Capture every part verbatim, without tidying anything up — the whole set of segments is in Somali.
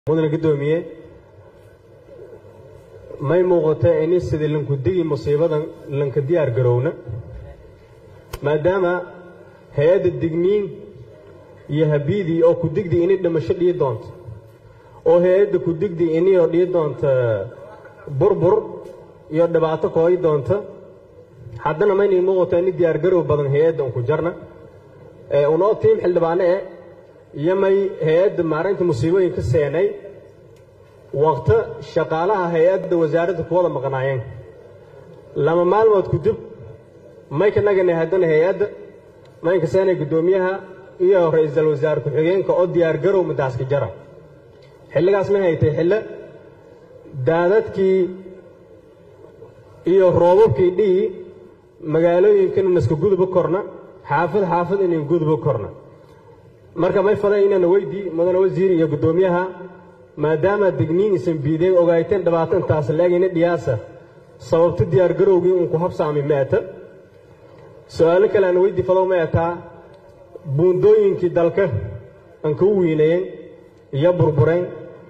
مدن قدومية ما يموقته إني سيد لنكدي مصيبة لنكدي أرجرونا ما دام هذا الدجنين يهبيدي أو كدك دي إني لما شد يدانت أو هذا كدك دي إني يدانت بربر يدبعته قوي دانت حدنا ما يموقته إني دي أرجرو بدن هذا وكجرنا ونقطين حل بعنا يمي هيئة معرفة مصيبة كسياني وقت شغالها هيئة وزارة قوة مقنعين لما معلومات كتب ما يكنا جن هذا هيئة ما يكسياني قدوميها إيه رئيس الوزراء كحجين كأودي أرجرو متاسك جرا حلقة اسمها هيئة حلقة دادت كي إيه الرواب كي دي مقالو يمكن نسك جود بكرنا حافظ حافظ إن جود بكرنا marka may faday inaan weydii madana wasiir iyo gudoomiyaha maadaama digniin isan biideen ogaateen dhabaatan taas laagina dhiyaasa sababta diyaar garowgii uu ku habsaamay maata su'aalo kale aan weydii fado maata buundooyinkii dalka aan ku wiinayeen iyo burbureen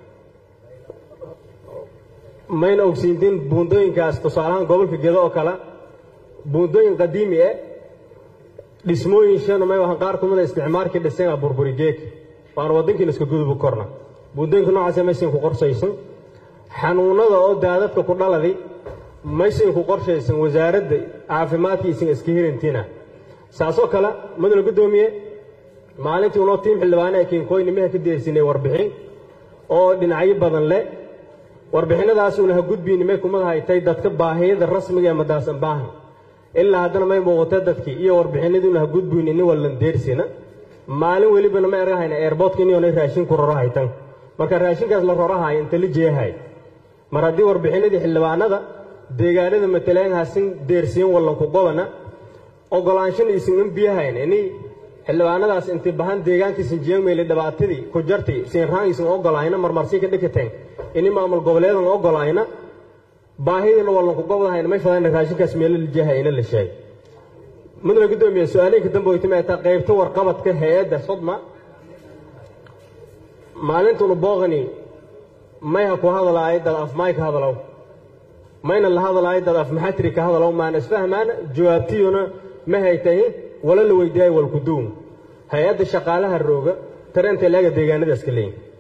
mayna ogsiinteen buundooyinkaas tusaalahan gobolka Gedo oo kala buundooyin qadiimi ah dhismooyin shan ma waxaan qaar kumada isticmaalkii dhisay burburi geek waan wadankii isku gudub korna buundooyinka noocaas ma aysan ku qorshaysan xanuunada oo daadadka ku dhaladay ma aysan ku qorshaysan wasaaradda caafimaadkiisa iska hirintina saasoo kale madal gudoomiye maalintii uu tiim xildhibaan ay keen kooynimada ka deersinay warbixin oo dhinacyo badan leh warbixinadaas uu laha gudbiinimay kumada haytay dadka baahiyada rasmiga ee madaasan baahan ilaa haddana may muuqato dadkii iyo warbixinadii laha gudbiinay wallan deersina maalin waliba ma erahayna airportka inuu raashin ku raro haytan marka raashinkaas la rarahay inta la jeehay mar haddii warbixinadii xildhibaanada deegaanada mataleen haasin deersiin wallan ku qodana ogolaanshan isin in biyahayn inay xildhibaanadaas inta bahan deegaankiisa jeemeelay dhabaatadii ku jartay siin raayis ogolaayna marmarsi ka dhigteen inay maamul goboleedan ogolaayna baahida wallan ku qodahayna may fadana raashinkaas meel la jeehayna la sheegay مدن قدومي سؤالين كدم بويتم تقيبت ورقبت كهيئة صدمة مالنتو نبوغني ما يهكو هذا العيد الأف مايك هذا لو ما ين هذا العيد الأف محترك هذا لو ما نسفهم أنا جوابتينا ما هيتهي ولا الويداي والقدوم هيئة الشقالة الروجة ترى أنت لاقي ديجان الأسكلين